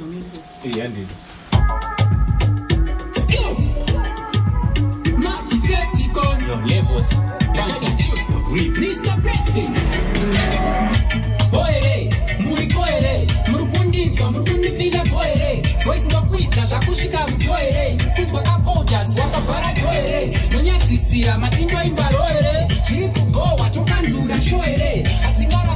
Mr. Preston. Boy, Murikoere, Murukunditwa, Murukundifila boy, voice no kwita, Jakushika mjoere, Kutwa kakojas, wakavara joere, Nonyati sira, Matindo imbaroere, Shiriku goa, Tokanzura shoere, Atingara